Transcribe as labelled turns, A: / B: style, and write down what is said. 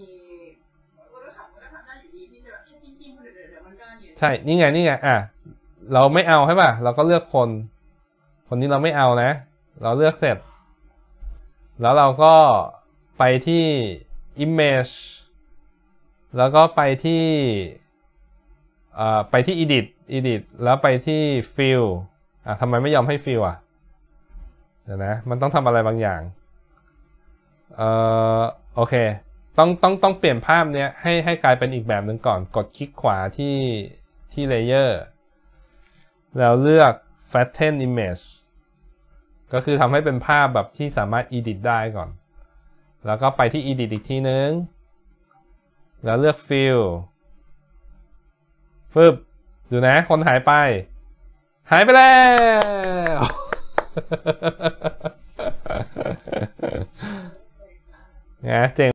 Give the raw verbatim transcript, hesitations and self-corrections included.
A: ใช่นี่ไงนี่ไงอ่ะเราไม่เอาใช่ป่ะเราก็เลือกคนคนนี้เราไม่เอานะเราเลือกเสร็จแล้วเราก็ไปที่ image แล้วก็ไปที่อ่าไปที่ edit edit แล้วไปที่ fill อ่ะทำไมไม่ยอมให้ fill อ่ะเดี๋ยวนะมันต้องทำอะไรบางอย่างเอ่อโอเคต้องต้องต้องเปลี่ยนภาพเนี้ยให้ให้กลายเป็นอีกแบบหนึ่งก่อนกดคลิกขวาที่ที่ layer แล้วเลือก flatten image ก็คือทำให้เป็นภาพแบบที่สามารถ edit ได้ก่อนแล้วก็ไปที่ edit อีกทีนึงแล้วเลือก fill ฟึบดูนะคนหายไปหายไปแล้วนะเจ๋ง